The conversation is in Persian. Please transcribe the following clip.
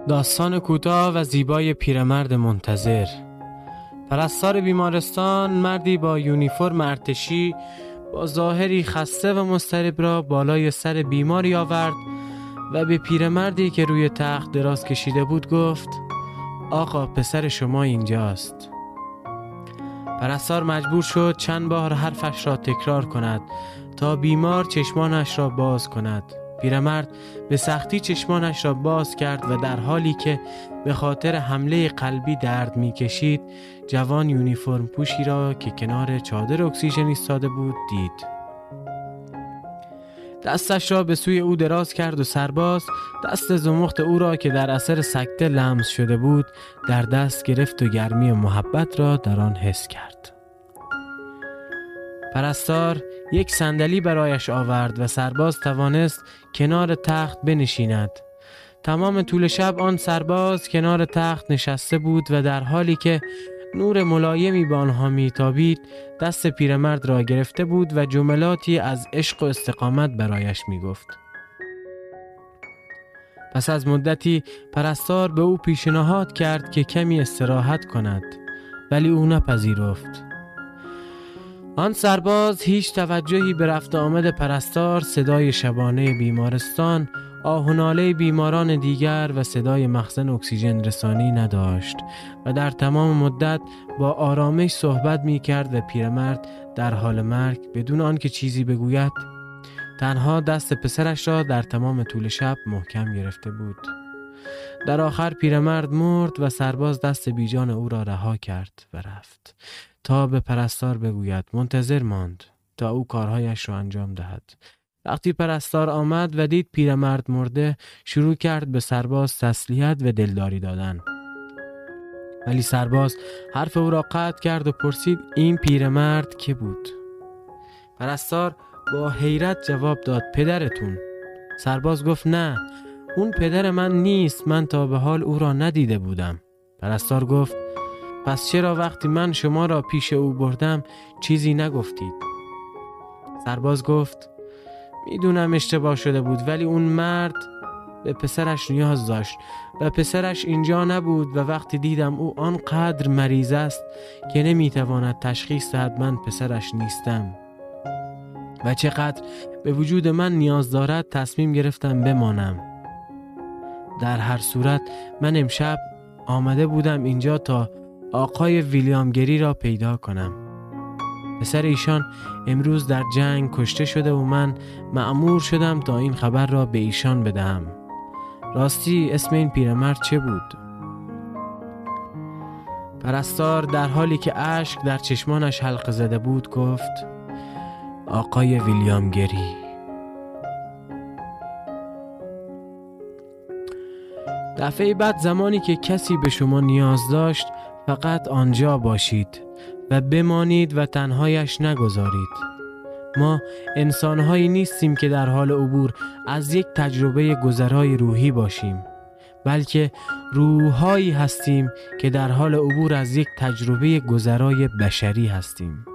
داستان کوتاه و زیبای پیرمرد منتظر. پرستار بیمارستان، مردی با یونیفرم ارتشی با ظاهری خسته و مضطرب را بالای سر بیماری آورد و به پیرمردی که روی تخت دراز کشیده بود گفت: آقا، پسر شما اینجاست. پرستار مجبور شد چند بار حرفش را تکرار کند تا بیمار چشمانش را باز کند. پیرمرد به سختی چشمانش را باز کرد و در حالی که به خاطر حمله قلبی درد می کشید، جوان یونیفرم پوشی را که کنار چادر اکسیژن ایستاده بود دید. دستش را به سوی او دراز کرد و سرباز دست زمخت او را که در اثر سکته لمس شده بود در دست گرفت و گرمی و محبت را در آن حس کرد. پرستار یک صندلی برایش آورد و سرباز توانست کنار تخت بنشیند. تمام طول شب آن سرباز کنار تخت نشسته بود و در حالی که نور ملایمی به آنها میتابید دست پیرمرد را گرفته بود و جملاتی از عشق و استقامت برایش میگفت. پس از مدتی پرستار به او پیشنهاد کرد که کمی استراحت کند، ولی او نپذیرفت. آن سرباز هیچ توجهی به رفت آمد پرستار، صدای شبانه بیمارستان، آه و ناله بیماران دیگر و صدای مخزن اکسیژن رسانی نداشت و در تمام مدت با آرامش صحبت می کرد و پیرمرد در حال مرگ بدون آنکه چیزی بگوید تنها دست پسرش را در تمام طول شب محکم گرفته بود. در آخر پیرمرد مرد و سرباز دست بیجان او را رها کرد و رفت تا به پرستار بگوید. منتظر ماند تا او کارهایش را انجام دهد. وقتی پرستار آمد و دید پیرمرد مرده، شروع کرد به سرباز تسلیت و دلداری دادن. ولی سرباز حرف او را قطع کرد و پرسید: این پیرمرد که بود؟ پرستار با حیرت جواب داد: پدرتون. سرباز گفت: نه، اون پدر من نیست، من تا به حال او را ندیده بودم. پرستار گفت: پس چرا وقتی من شما را پیش او بردم چیزی نگفتید؟ سرباز گفت: میدونم اشتباه شده بود، ولی اون مرد به پسرش نیاز داشت و پسرش اینجا نبود و وقتی دیدم او آنقدر مریض است که نمیتواند تشخیص دهد من پسرش نیستم و چقدر به وجود من نیاز دارد، تصمیم گرفتم بمانم. در هر صورت من امشب آمده بودم اینجا تا آقای ویلیام گری را پیدا کنم. پسر ایشان امروز در جنگ کشته شده و من مأمور شدم تا این خبر را به ایشان بدهم. راستی اسم این پیرمرد چه بود؟ پرستار در حالی که اشک در چشمانش حلقه زده بود گفت: آقای ویلیام گری. دفعه بعد زمانی که کسی به شما نیاز داشت فقط آنجا باشید و بمانید و تنهایش نگذارید. ما انسانهایی نیستیم که در حال عبور از یک تجربه گذرای روحی باشیم، بلکه روحهایی هستیم که در حال عبور از یک تجربه گذرای بشری هستیم.